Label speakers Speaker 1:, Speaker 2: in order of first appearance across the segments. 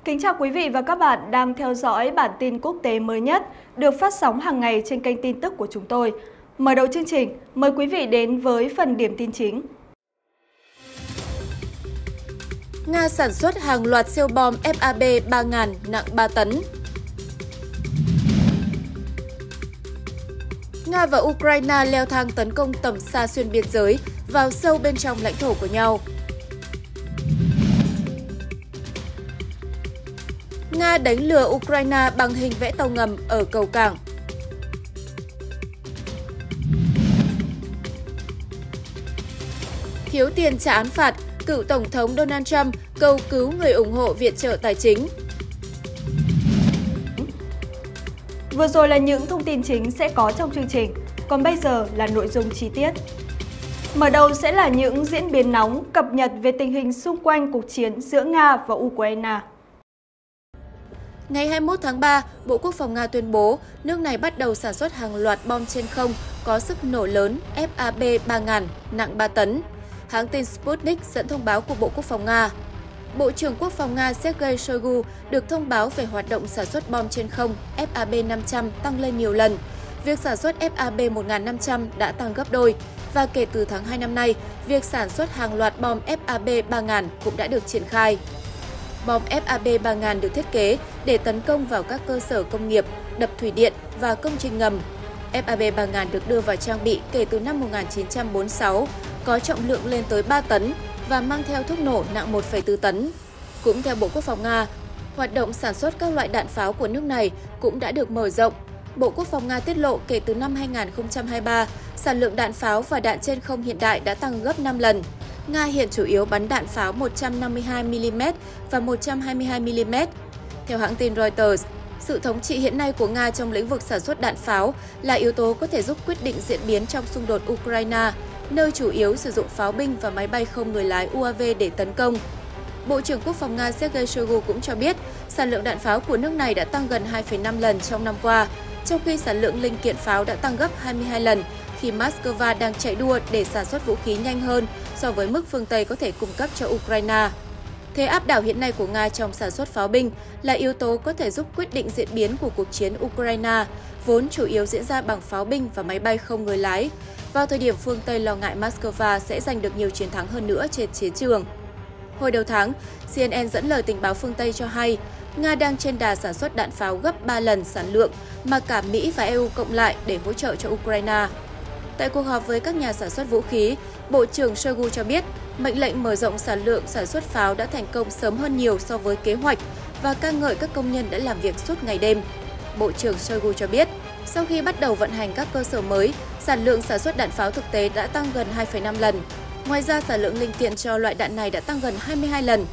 Speaker 1: Kính chào quý vị và các bạn đang theo dõi bản tin quốc tế mới nhất được phát sóng hàng ngày trên kênh tin tức của chúng tôi. Mở đầu chương trình, mời quý vị đến với phần điểm tin chính.
Speaker 2: Nga sản xuất hàng loạt siêu bom FAB 3000 nặng 3 tấn. Nga và Ukraine leo thang tấn công tầm xa xuyên biên giới vào sâu bên trong lãnh thổ của nhau. Nga đánh lừa Ukraine bằng hình vẽ tàu ngầm ở cầu cảng. Thiếu tiền trả án phạt, cựu Tổng thống Donald Trump cầu cứu người ủng hộ viện trợ tài chính.
Speaker 1: Vừa rồi là những thông tin chính sẽ có trong chương trình, còn bây giờ là nội dung chi tiết. Mở đầu sẽ là những diễn biến nóng cập nhật về tình hình xung quanh cuộc chiến giữa Nga và Ukraine.
Speaker 2: Ngày 21 tháng 3, Bộ Quốc phòng Nga tuyên bố nước này bắt đầu sản xuất hàng loạt bom trên không có sức nổ lớn FAB 3000 nặng 3 tấn. Hãng tin Sputnik dẫn thông báo của Bộ Quốc phòng Nga. Bộ trưởng Quốc phòng Nga Sergei Shoigu được thông báo về hoạt động sản xuất bom trên không FAB 500 tăng lên nhiều lần. Việc sản xuất FAB 1500 đã tăng gấp đôi và kể từ tháng 2 năm nay, việc sản xuất hàng loạt bom FAB 3000 cũng đã được triển khai. Bom FAB 3000 được thiết kế để tấn công vào các cơ sở công nghiệp, đập thủy điện và công trình ngầm. FAB 3000 được đưa vào trang bị kể từ năm 1946, có trọng lượng lên tới 3 tấn và mang theo thuốc nổ nặng 1,4 tấn. Cũng theo Bộ Quốc phòng Nga, hoạt động sản xuất các loại đạn pháo của nước này cũng đã được mở rộng. Bộ Quốc phòng Nga tiết lộ kể từ năm 2023, sản lượng đạn pháo và đạn trên không hiện đại đã tăng gấp 5 lần. Nga hiện chủ yếu bắn đạn pháo 152mm và 122mm. Theo hãng tin Reuters, sự thống trị hiện nay của Nga trong lĩnh vực sản xuất đạn pháo là yếu tố có thể giúp quyết định diễn biến trong xung đột Ukraine, nơi chủ yếu sử dụng pháo binh và máy bay không người lái UAV để tấn công. Bộ trưởng Quốc phòng Nga Sergei Shoigu cũng cho biết sản lượng đạn pháo của nước này đã tăng gần 2,5 lần trong năm qua, trong khi sản lượng linh kiện pháo đã tăng gấp 22 lần khi Moscow đang chạy đua để sản xuất vũ khí nhanh hơn so với mức phương Tây có thể cung cấp cho Ukraine. Thế áp đảo hiện nay của Nga trong sản xuất pháo binh là yếu tố có thể giúp quyết định diễn biến của cuộc chiến Ukraine, vốn chủ yếu diễn ra bằng pháo binh và máy bay không người lái, vào thời điểm phương Tây lo ngại Moscow sẽ giành được nhiều chiến thắng hơn nữa trên chiến trường. Hồi đầu tháng, CNN dẫn lời tình báo phương Tây cho hay, Nga đang trên đà sản xuất đạn pháo gấp 3 lần sản lượng mà cả Mỹ và EU cộng lại để hỗ trợ cho Ukraine. Tại cuộc họp với các nhà sản xuất vũ khí, Bộ trưởng Shoigu cho biết mệnh lệnh mở rộng sản lượng sản xuất pháo đã thành công sớm hơn nhiều so với kế hoạch và ca ngợi các công nhân đã làm việc suốt ngày đêm. Bộ trưởng Shoigu cho biết, sau khi bắt đầu vận hành các cơ sở mới, sản lượng sản xuất đạn pháo thực tế đã tăng gần 2,5 lần. Ngoài ra, sản lượng linh kiện cho loại đạn này đã tăng gần 22 lần,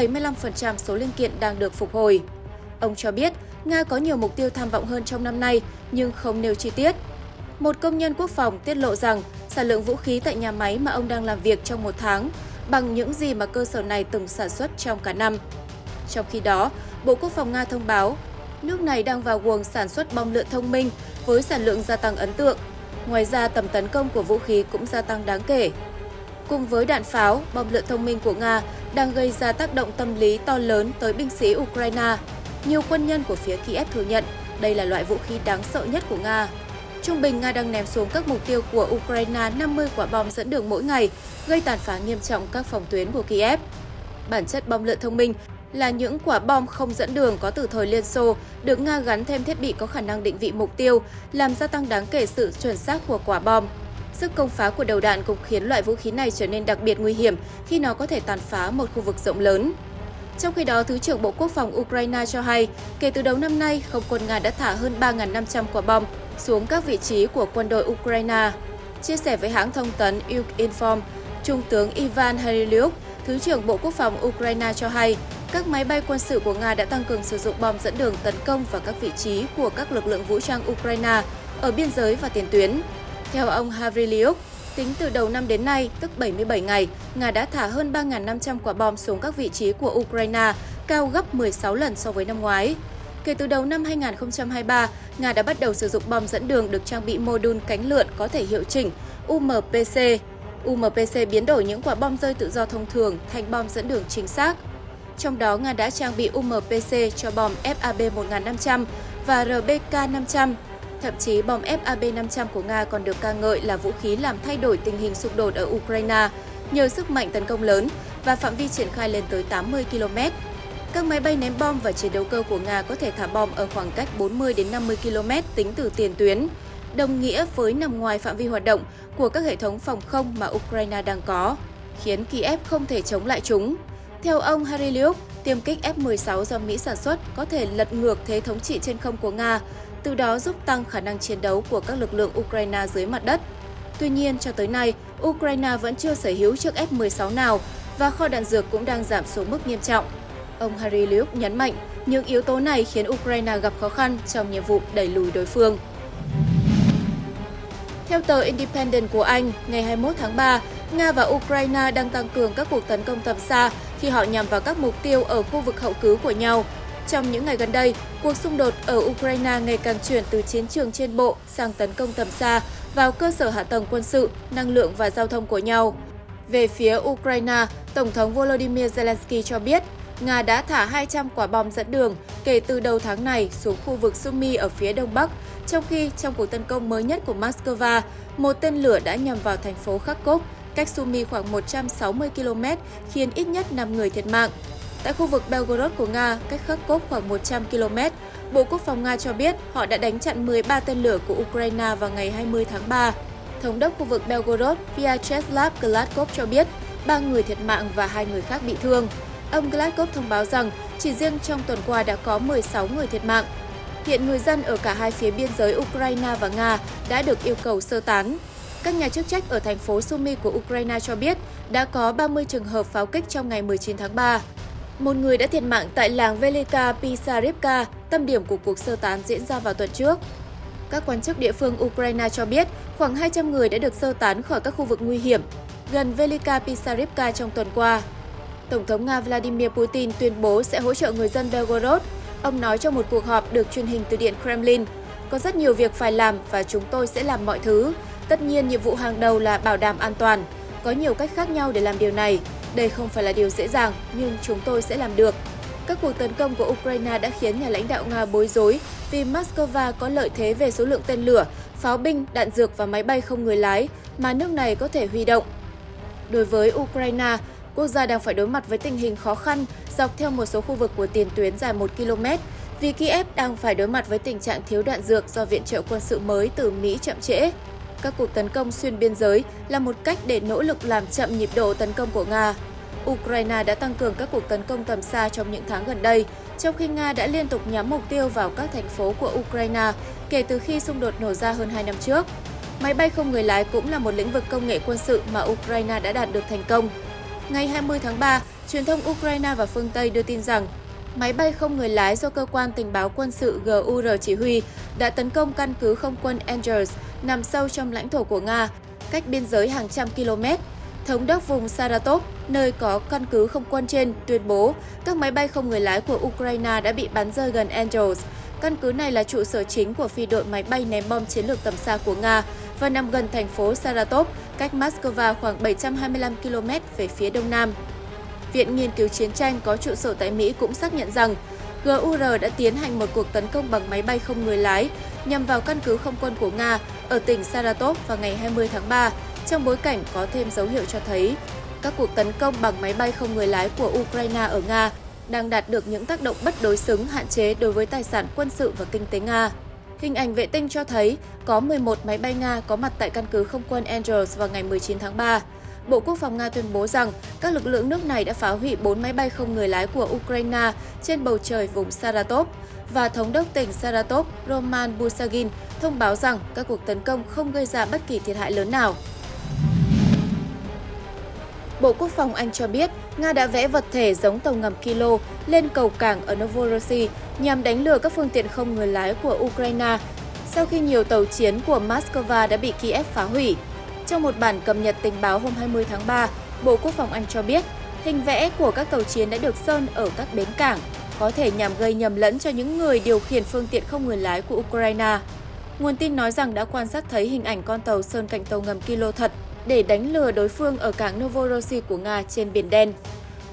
Speaker 2: 75% số linh kiện đang được phục hồi. Ông cho biết, Nga có nhiều mục tiêu tham vọng hơn trong năm nay, nhưng không nêu chi tiết. Một công nhân quốc phòng tiết lộ rằng sản lượng vũ khí tại nhà máy mà ông đang làm việc trong một tháng bằng những gì mà cơ sở này từng sản xuất trong cả năm. Trong khi đó, Bộ Quốc phòng Nga thông báo, nước này đang vào guồng sản xuất bom lượn thông minh với sản lượng gia tăng ấn tượng. Ngoài ra, tầm tấn công của vũ khí cũng gia tăng đáng kể. Cùng với đạn pháo, bom lượn thông minh của Nga đang gây ra tác động tâm lý to lớn tới binh sĩ Ukraine. Nhiều quân nhân của phía Kiev thừa nhận đây là loại vũ khí đáng sợ nhất của Nga. Trung bình, Nga đang ném xuống các mục tiêu của Ukraine 50 quả bom dẫn đường mỗi ngày, gây tàn phá nghiêm trọng các phòng tuyến của Kiev. Bản chất bom lượn thông minh là những quả bom không dẫn đường có từ thời Liên Xô, được Nga gắn thêm thiết bị có khả năng định vị mục tiêu, làm gia tăng đáng kể sự chuẩn xác của quả bom. Sức công phá của đầu đạn cũng khiến loại vũ khí này trở nên đặc biệt nguy hiểm khi nó có thể tàn phá một khu vực rộng lớn. Trong khi đó, Thứ trưởng Bộ Quốc phòng Ukraine cho hay, kể từ đầu năm nay, không quân Nga đã thả hơn 3.500 quả bom xuống các vị trí của quân đội Ukraine. Chia sẻ với hãng thông tấn Ukrinform, Trung tướng Ivan Hrylyuk, Thứ trưởng Bộ Quốc phòng Ukraine cho hay, các máy bay quân sự của Nga đã tăng cường sử dụng bom dẫn đường tấn công vào các vị trí của các lực lượng vũ trang Ukraine ở biên giới và tiền tuyến. Theo ông Hrylyuk, tính từ đầu năm đến nay, tức 77 ngày, Nga đã thả hơn 3.500 quả bom xuống các vị trí của Ukraine, cao gấp 16 lần so với năm ngoái. Kể từ đầu năm 2023, Nga đã bắt đầu sử dụng bom dẫn đường được trang bị mô đun cánh lượn có thể hiệu chỉnh UMPC. UMPC biến đổi những quả bom rơi tự do thông thường thành bom dẫn đường chính xác. trong đó Nga đã trang bị UMPC cho bom FAB-1500 và RBK-500. Thậm chí bom FAB-500 của Nga còn được ca ngợi là vũ khí làm thay đổi tình hình xung đột ở Ukraine nhờ sức mạnh tấn công lớn và phạm vi triển khai lên tới 80 km. Các máy bay ném bom và chiến đấu cơ của Nga có thể thả bom ở khoảng cách 40 đến 50 km tính từ tiền tuyến, đồng nghĩa với nằm ngoài phạm vi hoạt động của các hệ thống phòng không mà Ukraine đang có, khiến Kiev không thể chống lại chúng. Theo ông Hrylyuk, tiêm kích F-16 do Mỹ sản xuất có thể lật ngược thế thống trị trên không của Nga, từ đó giúp tăng khả năng chiến đấu của các lực lượng Ukraine dưới mặt đất. Tuy nhiên, cho tới nay, Ukraine vẫn chưa sở hữu chiếc F-16 nào và kho đạn dược cũng đang giảm xuống mức nghiêm trọng. Ông Hrylyuk nhấn mạnh, những yếu tố này khiến Ukraine gặp khó khăn trong nhiệm vụ đẩy lùi đối phương. Theo tờ Independent của Anh, ngày 21 tháng 3, Nga và Ukraine đang tăng cường các cuộc tấn công tầm xa khi họ nhằm vào các mục tiêu ở khu vực hậu cứ của nhau. Trong những ngày gần đây, cuộc xung đột ở Ukraine ngày càng chuyển từ chiến trường trên bộ sang tấn công tầm xa vào cơ sở hạ tầng quân sự, năng lượng và giao thông của nhau. Về phía Ukraine, Tổng thống Volodymyr Zelensky cho biết Nga đã thả 200 quả bom dẫn đường kể từ đầu tháng này xuống khu vực Sumy ở phía đông bắc, trong khi trong cuộc tấn công mới nhất của Moscow, một tên lửa đã nhằm vào thành phố Kharkov, cách Sumy khoảng 160 km, khiến ít nhất 5 người thiệt mạng. Tại khu vực Belgorod của Nga, cách Kharkov khoảng 100 km, Bộ Quốc phòng Nga cho biết họ đã đánh chặn 13 tên lửa của Ukraine vào ngày 20 tháng 3. Thống đốc khu vực Belgorod Vyacheslav Gladkov cho biết 3 người thiệt mạng và 2 người khác bị thương. Ông Gladkov thông báo rằng chỉ riêng trong tuần qua đã có 16 người thiệt mạng. Hiện người dân ở cả hai phía biên giới Ukraine và Nga đã được yêu cầu sơ tán. Các nhà chức trách ở thành phố Sumy của Ukraine cho biết đã có 30 trường hợp pháo kích trong ngày 19 tháng 3. Một người đã thiệt mạng tại làng Velika Pisarivka, tâm điểm của cuộc sơ tán diễn ra vào tuần trước. Các quan chức địa phương Ukraine cho biết khoảng 200 người đã được sơ tán khỏi các khu vực nguy hiểm gần Velika Pisarivka trong tuần qua. Tổng thống Nga Vladimir Putin tuyên bố sẽ hỗ trợ người dân Belgorod. Ông nói trong một cuộc họp được truyền hình từ Điện Kremlin, có rất nhiều việc phải làm và chúng tôi sẽ làm mọi thứ. Tất nhiên, nhiệm vụ hàng đầu là bảo đảm an toàn. Có nhiều cách khác nhau để làm điều này. Đây không phải là điều dễ dàng, nhưng chúng tôi sẽ làm được. Các cuộc tấn công của Ukraine đã khiến nhà lãnh đạo Nga bối rối vì Moscow có lợi thế về số lượng tên lửa, pháo binh, đạn dược và máy bay không người lái mà nước này có thể huy động. Đối với Ukraine, quốc gia đang phải đối mặt với tình hình khó khăn dọc theo một số khu vực của tiền tuyến dài 1 km vì Kiev đang phải đối mặt với tình trạng thiếu đạn dược do viện trợ quân sự mới từ Mỹ chậm trễ. Các cuộc tấn công xuyên biên giới là một cách để nỗ lực làm chậm nhịp độ tấn công của Nga. Ukraine đã tăng cường các cuộc tấn công tầm xa trong những tháng gần đây, trong khi Nga đã liên tục nhắm mục tiêu vào các thành phố của Ukraine kể từ khi xung đột nổ ra hơn 2 năm trước. Máy bay không người lái cũng là một lĩnh vực công nghệ quân sự mà Ukraine đã đạt được thành công. Ngày 20 tháng 3, truyền thông Ukraine và phương Tây đưa tin rằng máy bay không người lái do cơ quan tình báo quân sự GUR chỉ huy đã tấn công căn cứ không quân Angels nằm sâu trong lãnh thổ của Nga, cách biên giới hàng trăm km. Thống đốc vùng Saratov, nơi có căn cứ không quân trên, tuyên bố các máy bay không người lái của Ukraine đã bị bắn rơi gần Angels. Căn cứ này là trụ sở chính của phi đội máy bay ném bom chiến lược tầm xa của Nga và nằm gần thành phố Saratov, cách Moscow khoảng 725 km về phía đông nam. Viện Nghiên cứu Chiến tranh có trụ sở tại Mỹ cũng xác nhận rằng GUR đã tiến hành một cuộc tấn công bằng máy bay không người lái nhằm vào căn cứ không quân của Nga ở tỉnh Saratov vào ngày 20 tháng 3, trong bối cảnh có thêm dấu hiệu cho thấy các cuộc tấn công bằng máy bay không người lái của Ukraine ở Nga đang đạt được những tác động bất đối xứng hạn chế đối với tài sản quân sự và kinh tế Nga. Hình ảnh vệ tinh cho thấy có 11 máy bay Nga có mặt tại căn cứ không quân Angels vào ngày 19 tháng 3. Bộ Quốc phòng Nga tuyên bố rằng các lực lượng nước này đã phá hủy 4 máy bay không người lái của Ukraine trên bầu trời vùng Saratov, và Thống đốc tỉnh Saratov Roman Busagin thông báo rằng các cuộc tấn công không gây ra bất kỳ thiệt hại lớn nào. Bộ Quốc phòng Anh cho biết Nga đã vẽ vật thể giống tàu ngầm Kilo lên cầu cảng ở Novorossiysk nhằm đánh lừa các phương tiện không người lái của Ukraine sau khi nhiều tàu chiến của Moscow đã bị Kiev phá hủy. Trong một bản cập nhật tình báo hôm 20 tháng 3, Bộ Quốc phòng Anh cho biết hình vẽ của các tàu chiến đã được sơn ở các bến cảng, có thể nhằm gây nhầm lẫn cho những người điều khiển phương tiện không người lái của Ukraine. Nguồn tin nói rằng đã quan sát thấy hình ảnh con tàu sơn cạnh tàu ngầm Kilo thật để đánh lừa đối phương ở cảng Novorossiysk của Nga trên Biển Đen.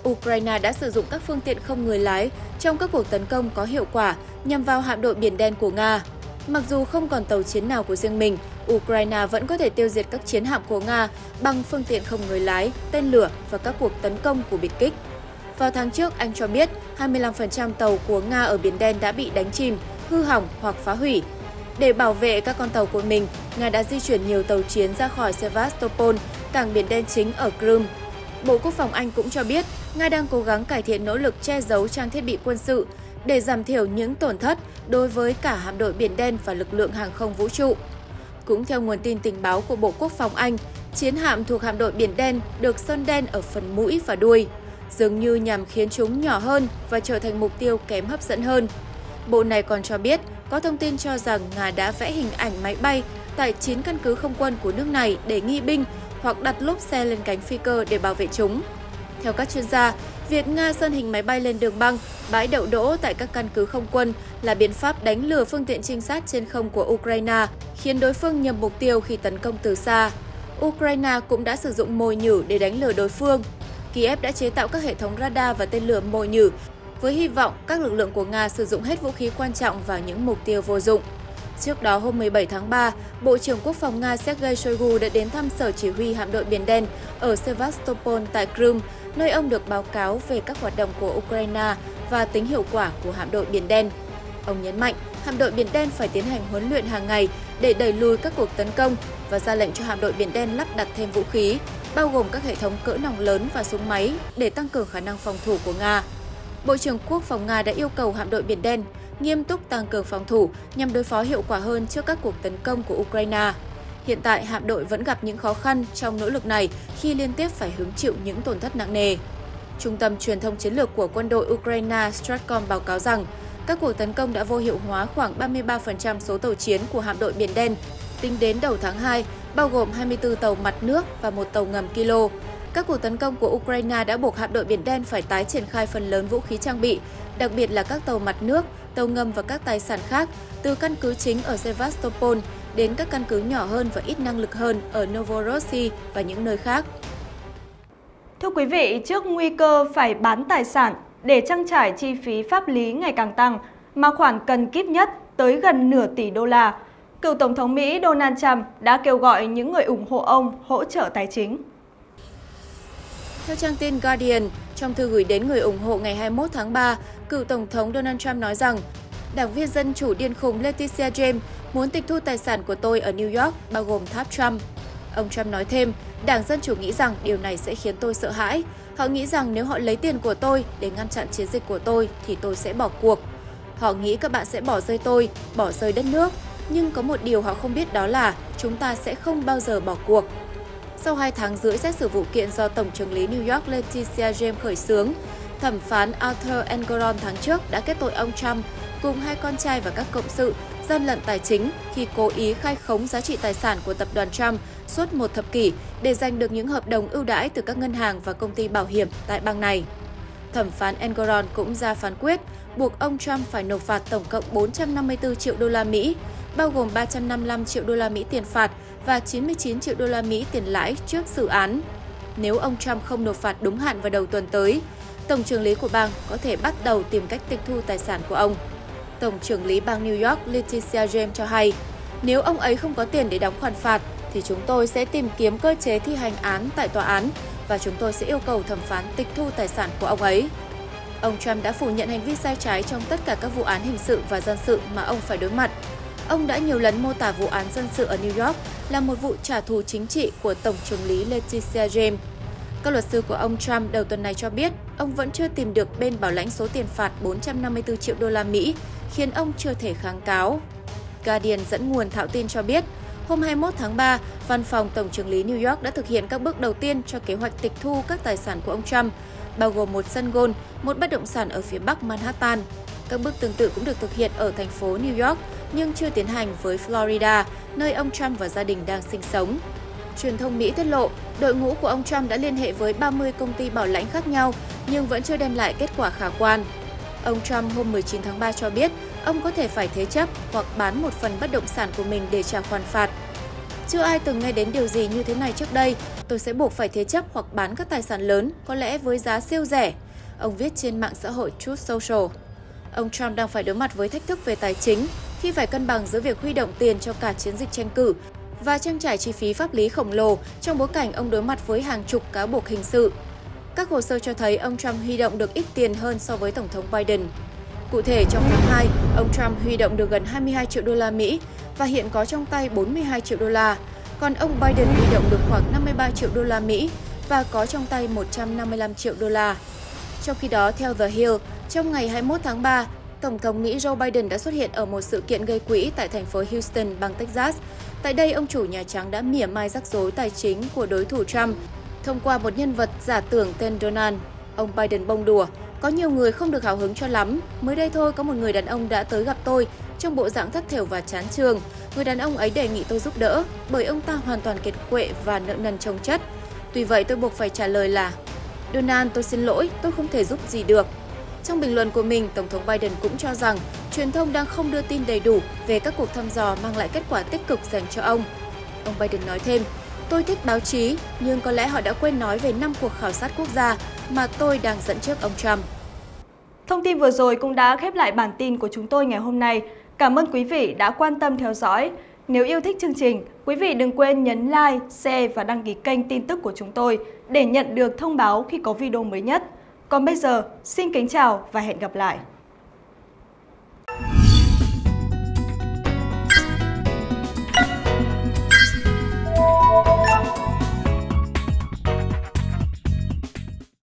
Speaker 2: Ukraine đã sử dụng các phương tiện không người lái trong các cuộc tấn công có hiệu quả nhằm vào hạm đội Biển Đen của Nga. Mặc dù không còn tàu chiến nào của riêng mình, Ukraine vẫn có thể tiêu diệt các chiến hạm của Nga bằng phương tiện không người lái, tên lửa và các cuộc tấn công của biệt kích. Vào tháng trước, Anh cho biết 25% tàu của Nga ở Biển Đen đã bị đánh chìm, hư hỏng hoặc phá hủy. Để bảo vệ các con tàu của mình, Nga đã di chuyển nhiều tàu chiến ra khỏi Sevastopol, cảng Biển Đen chính ở Crimea. Bộ Quốc phòng Anh cũng cho biết Nga đang cố gắng cải thiện nỗ lực che giấu trang thiết bị quân sự để giảm thiểu những tổn thất đối với cả hạm đội Biển Đen và lực lượng hàng không vũ trụ. Cũng theo nguồn tin tình báo của Bộ Quốc phòng Anh, chiến hạm thuộc hạm đội Biển Đen được sơn đen ở phần mũi và đuôi, dường như nhằm khiến chúng nhỏ hơn và trở thành mục tiêu kém hấp dẫn hơn. Bộ này còn cho biết có thông tin cho rằng Nga đã vẽ hình ảnh máy bay tại 9 căn cứ không quân của nước này để nghi binh hoặc đặt lốp xe lên cánh phi cơ để bảo vệ chúng. Theo các chuyên gia, việc Nga sơn hình máy bay lên đường băng, bãi đậu đỗ tại các căn cứ không quân là biện pháp đánh lừa phương tiện trinh sát trên không của Ukraine, khiến đối phương nhầm mục tiêu khi tấn công từ xa. Ukraine cũng đã sử dụng mồi nhử để đánh lừa đối phương. Kiev đã chế tạo các hệ thống radar và tên lửa mồi nhử, với hy vọng các lực lượng của Nga sử dụng hết vũ khí quan trọng vào những mục tiêu vô dụng. Trước đó, hôm 17 tháng 3, Bộ trưởng Quốc phòng Nga Sergei Shoigu đã đến thăm sở chỉ huy hạm đội Biển Đen ở Sevastopol tại Crimea, nơi ông được báo cáo về các hoạt động của Ukraine và tính hiệu quả của hạm đội Biển Đen. Ông nhấn mạnh, hạm đội Biển Đen phải tiến hành huấn luyện hàng ngày để đẩy lùi các cuộc tấn công và ra lệnh cho hạm đội Biển Đen lắp đặt thêm vũ khí, bao gồm các hệ thống cỡ nòng lớn và súng máy để tăng cường khả năng phòng thủ của Nga. Bộ trưởng Quốc phòng Nga đã yêu cầu hạm đội Biển Đen nghiêm túc tăng cường phòng thủ nhằm đối phó hiệu quả hơn trước các cuộc tấn công của Ukraine. Hiện tại, hạm đội vẫn gặp những khó khăn trong nỗ lực này khi liên tiếp phải hứng chịu những tổn thất nặng nề. Trung tâm truyền thông chiến lược của quân đội Ukraine Stratcom báo cáo rằng các cuộc tấn công đã vô hiệu hóa khoảng 33% số tàu chiến của hạm đội Biển Đen tính đến đầu tháng 2, bao gồm 24 tàu mặt nước và một tàu ngầm Kilo. Các cuộc tấn công của Ukraine đã buộc hạm đội Biển Đen phải tái triển khai phần lớn vũ khí trang bị, đặc biệt là các tàu mặt nước, tàu ngầm và các tài sản khác, từ căn cứ chính ở Sevastopol đến các căn cứ nhỏ hơn và ít năng lực hơn ở Novorossiysk và những nơi khác.
Speaker 1: Thưa quý vị, trước nguy cơ phải bán tài sản để trang trải chi phí pháp lý ngày càng tăng, mà khoản cần kíp nhất tới gần nửa tỷ đô la, cựu Tổng thống Mỹ Donald Trump đã kêu gọi những người ủng hộ ông hỗ trợ tài chính.
Speaker 2: Theo trang tin Guardian, trong thư gửi đến người ủng hộ ngày 21 tháng 3, cựu Tổng thống Donald Trump nói rằng đảng viên Dân Chủ điên khùng Letitia James muốn tịch thu tài sản của tôi ở New York, bao gồm tháp Trump. Ông Trump nói thêm, Đảng Dân Chủ nghĩ rằng điều này sẽ khiến tôi sợ hãi. Họ nghĩ rằng nếu họ lấy tiền của tôi để ngăn chặn chiến dịch của tôi thì tôi sẽ bỏ cuộc. Họ nghĩ các bạn sẽ bỏ rơi tôi, bỏ rơi đất nước. Nhưng có một điều họ không biết, đó là chúng ta sẽ không bao giờ bỏ cuộc. Sau 2 tháng rưỡi xét xử vụ kiện do Tổng chưởng lý New York Letitia James khởi xướng, thẩm phán Arthur Engoron tháng trước đã kết tội ông Trump cùng 2 con trai và các cộng sự gian lận tài chính khi cố ý khai khống giá trị tài sản của tập đoàn Trump suốt 1 thập kỷ để giành được những hợp đồng ưu đãi từ các ngân hàng và công ty bảo hiểm tại bang này. Thẩm phán Engoron cũng ra phán quyết buộc ông Trump phải nộp phạt tổng cộng 454 triệu đô la Mỹ, bao gồm 355 triệu đô la Mỹ tiền phạt và 99 triệu đô la Mỹ tiền lãi trước xử án. Nếu ông Trump không nộp phạt đúng hạn vào đầu tuần tới, Tổng chưởng lý của bang có thể bắt đầu tìm cách tịch thu tài sản của ông. Tổng chưởng lý bang New York Letitia James cho hay, nếu ông ấy không có tiền để đóng khoản phạt, thì chúng tôi sẽ tìm kiếm cơ chế thi hành án tại tòa án và chúng tôi sẽ yêu cầu thẩm phán tịch thu tài sản của ông ấy. Ông Trump đã phủ nhận hành vi sai trái trong tất cả các vụ án hình sự và dân sự mà ông phải đối mặt. Ông đã nhiều lần mô tả vụ án dân sự ở New York là một vụ trả thù chính trị của Tổng chưởng lý Letitia James. Các luật sư của ông Trump đầu tuần này cho biết ông vẫn chưa tìm được bên bảo lãnh số tiền phạt 454 triệu đô la Mỹ, khiến ông chưa thể kháng cáo. Guardian dẫn nguồn thạo tin cho biết, hôm 21 tháng 3, Văn phòng Tổng chưởng lý New York đã thực hiện các bước đầu tiên cho kế hoạch tịch thu các tài sản của ông Trump, bao gồm một sân golf, một bất động sản ở phía bắc Manhattan. Các bước tương tự cũng được thực hiện ở thành phố New York, nhưng chưa tiến hành với Florida, nơi ông Trump và gia đình đang sinh sống. Truyền thông Mỹ tiết lộ, đội ngũ của ông Trump đã liên hệ với 30 công ty bảo lãnh khác nhau, nhưng vẫn chưa đem lại kết quả khả quan. Ông Trump hôm 19 tháng 3 cho biết ông có thể phải thế chấp hoặc bán một phần bất động sản của mình để trả khoản phạt. Chưa ai từng nghe đến điều gì như thế này trước đây, tôi sẽ buộc phải thế chấp hoặc bán các tài sản lớn, có lẽ với giá siêu rẻ, ông viết trên mạng xã hội Truth Social. Ông Trump đang phải đối mặt với thách thức về tài chính khi phải cân bằng giữa việc huy động tiền cho cả chiến dịch tranh cử và trang trải chi phí pháp lý khổng lồ trong bối cảnh ông đối mặt với hàng chục cáo buộc hình sự. Các hồ sơ cho thấy ông Trump huy động được ít tiền hơn so với Tổng thống Biden. Cụ thể, trong tháng 2, ông Trump huy động được gần 22 triệu đô la Mỹ và hiện có trong tay 42 triệu đô la, còn ông Biden huy động được khoảng 53 triệu đô la Mỹ và có trong tay 155 triệu đô la. Trong khi đó, theo The Hill, trong ngày 21 tháng 3, Tổng thống Mỹ Joe Biden đã xuất hiện ở một sự kiện gây quỹ tại thành phố Houston, bang Texas. Tại đây, ông chủ Nhà Trắng đã mỉa mai rắc rối tài chính của đối thủ Trump thông qua một nhân vật giả tưởng tên Donald. Ông Biden bông đùa, có nhiều người không được hào hứng cho lắm. Mới đây thôi, có một người đàn ông đã tới gặp tôi trong bộ dạng thất thểu và chán chường. Người đàn ông ấy đề nghị tôi giúp đỡ bởi ông ta hoàn toàn kiệt quệ và nợ nần chồng chất. Tuy vậy, tôi buộc phải trả lời là Donald, tôi xin lỗi, tôi không thể giúp gì được. Trong bình luận của mình, Tổng thống Biden cũng cho rằng truyền thông đang không đưa tin đầy đủ về các cuộc thăm dò mang lại kết quả tích cực dành cho ông. Ông Biden nói thêm, tôi thích báo chí, nhưng có lẽ họ đã quên nói về 5 cuộc khảo sát quốc gia mà tôi đang dẫn trước ông Trump.
Speaker 1: Thông tin vừa rồi cũng đã khép lại bản tin của chúng tôi ngày hôm nay. Cảm ơn quý vị đã quan tâm theo dõi. Nếu yêu thích chương trình, quý vị đừng quên nhấn like, share và đăng ký kênh tin tức của chúng tôi để nhận được thông báo khi có video mới nhất. Còn bây giờ, xin kính chào và hẹn gặp lại!